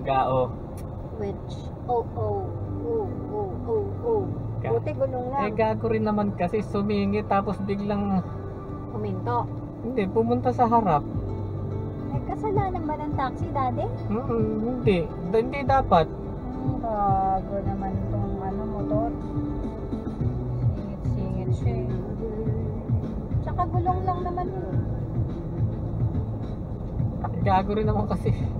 Gao. Which, oh. Buti gulong lang. Gago rin naman kasi sumingi tapos biglang Huminto. hindi, pumunta sa harap. Kasalanan ba ng taxi, daddy? Hindi. Hindi dapat. Bago naman itong motor. Singit siya eh. Tsaka gulong lang naman yun. Gago rin naman kasi.